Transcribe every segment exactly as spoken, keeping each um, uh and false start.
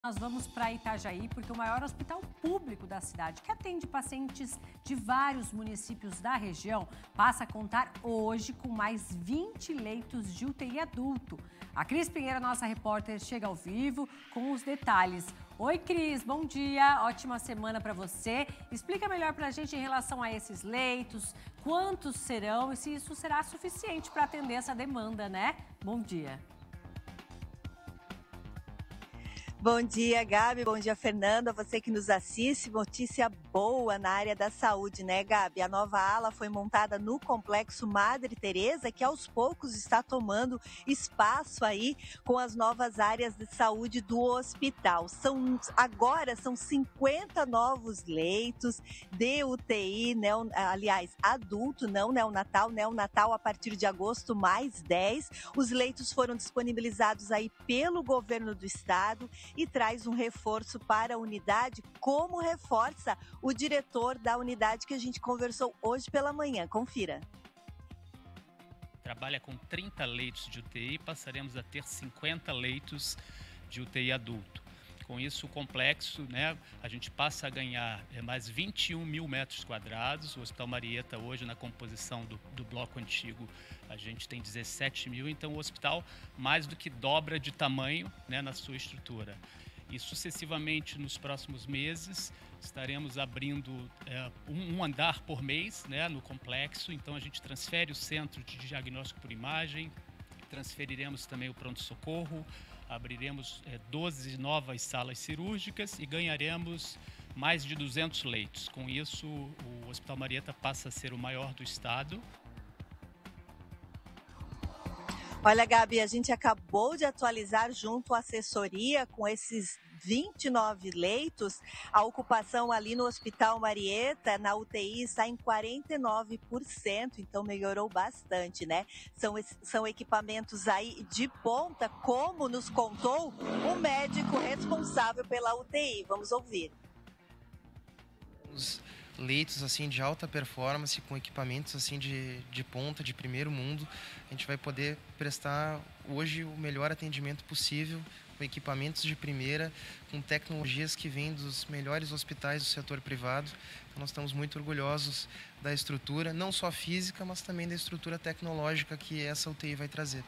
Nós vamos para Itajaí, porque o maior hospital público da cidade, que atende pacientes de vários municípios da região, passa a contar hoje com mais vinte leitos de U T I adulto. A Cris Pinheiro, nossa repórter, chega ao vivo com os detalhes. Oi, Cris, bom dia, ótima semana para você. Explica melhor para a gente em relação a esses leitos, quantos serão e se isso será suficiente para atender essa demanda, né? Bom dia. Bom dia, Gabi. Bom dia, Fernanda. Você que nos assiste, notícia boa na área da saúde, né, Gabi? A nova ala foi montada no Complexo Madre Teresa, que aos poucos está tomando espaço aí com as novas áreas de saúde do hospital. São, agora são cinquenta novos leitos de U T I, neo, aliás, adulto, não neonatal, neonatal a partir de agosto, mais dez. Os leitos foram disponibilizados aí pelo governo do estado e traz um reforço para a unidade, como reforça o diretor da unidade que a gente conversou hoje pela manhã. Confira. Trabalha com trinta leitos de U T I, passaremos a ter cinquenta leitos de U T I adulto. Com isso, o complexo, né, a gente passa a ganhar mais vinte e um mil metros quadrados. O Hospital Marieta, hoje, na composição do, do bloco antigo, a gente tem dezessete mil, então o hospital mais do que dobra de tamanho, né, na sua estrutura. E sucessivamente, nos próximos meses, estaremos abrindo é, um, um andar por mês, né, no complexo. Então a gente transfere o centro de diagnóstico por imagem, transferiremos também o pronto-socorro, abriremos é, doze novas salas cirúrgicas e ganharemos mais de duzentos leitos. Com isso, o Hospital Marieta passa a ser o maior do estado. Olha, Gabi, a gente acabou de atualizar junto à assessoria com esses vinte e nove leitos. A ocupação ali no Hospital Marieta, na U T I, está em quarenta e nove por cento, então melhorou bastante, né? São, são equipamentos aí de ponta, como nos contou o médico responsável pela U T I. Vamos ouvir. Os leitos assim de alta performance, com equipamentos assim de, de ponta, de primeiro mundo, a gente vai poder prestar hoje o melhor atendimento possível, com equipamentos de primeira, com tecnologias que vêm dos melhores hospitais do setor privado. Então, nós estamos muito orgulhosos da estrutura, não só física, mas também da estrutura tecnológica que essa U T I vai trazer.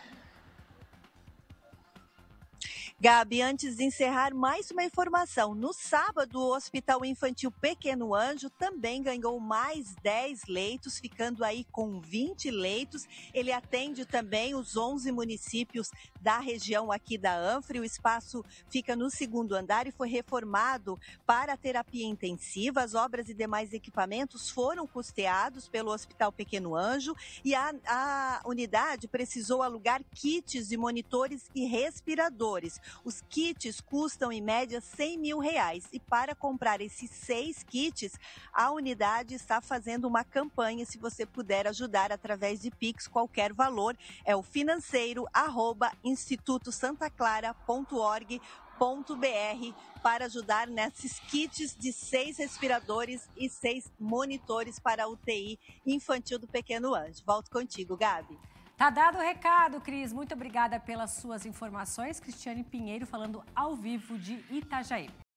Gabi, antes de encerrar, mais uma informação. No sábado, o Hospital Infantil Pequeno Anjo também ganhou mais dez leitos, ficando aí com vinte leitos. Ele atende também os onze municípios da região aqui da Anfre. O espaço fica no segundo andar e foi reformado para terapia intensiva. As obras e demais equipamentos foram custeados pelo Hospital Pequeno Anjo e a, a unidade precisou alugar kits de monitores e respiradores. Os kits custam em média cem mil reais e para comprar esses seis kits, a unidade está fazendo uma campanha. Se você puder ajudar através de Pix, qualquer valor, é o financeiro arroba instituto santa clara ponto org ponto br para ajudar nesses kits de seis respiradores e seis monitores para a U T I infantil do Pequeno Anjo. Volto contigo, Gabi. Tá dado o recado, Cris. Muito obrigada pelas suas informações. Cristiane Pinheiro falando ao vivo de Itajaí.